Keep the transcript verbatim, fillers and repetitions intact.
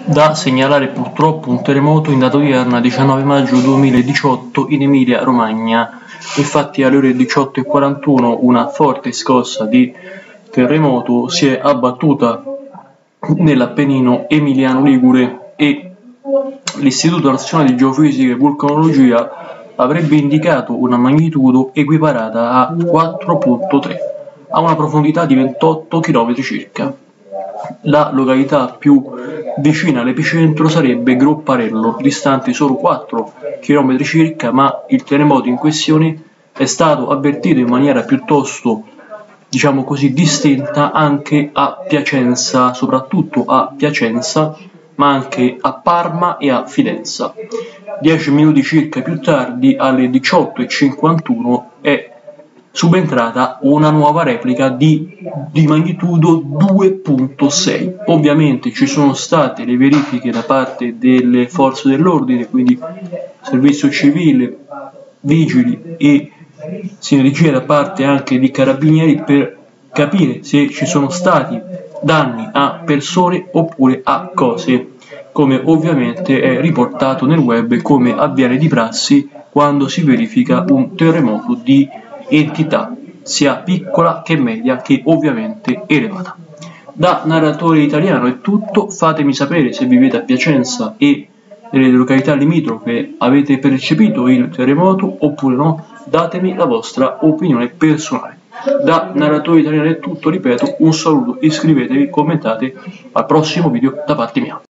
Da segnalare purtroppo un terremoto in data odierna diciannove maggio duemiladiciotto in Emilia Romagna. Infatti alle ore diciotto e quarantuno una forte scossa di terremoto si è abbattuta nell'Appennino emiliano ligure e l'Istituto Nazionale di Geofisica e Vulcanologia avrebbe indicato una magnitudo equiparata a quattro virgola tre, a una profondità di ventotto chilometri circa. La località più vicina all'epicentro sarebbe Gropparello, distante solo quattro chilometri circa, ma il terremoto in questione è stato avvertito in maniera piuttosto, diciamo così, distinta anche a Piacenza, soprattutto a Piacenza, ma anche a Parma e a Fidenza. Dieci minuti circa più tardi, alle diciotto e cinquantuno, è subentrata una nuova replica di, di magnitudo due virgola sei. Ovviamente ci sono state le verifiche da parte delle forze dell'ordine, quindi servizio civile, vigili e sinergia da parte anche di carabinieri, per capire se ci sono stati danni a persone oppure a cose, come ovviamente è riportato nel web e come avviene di prassi quando si verifica un terremoto di entità sia piccola che media che ovviamente elevata. Da narratore italiano è tutto, fatemi sapere se vivete a Piacenza e nelle località limitrofe avete percepito il terremoto oppure no, datemi la vostra opinione personale. Da narratore italiano è tutto, ripeto, un saluto, iscrivetevi, commentate, al prossimo video da parte mia.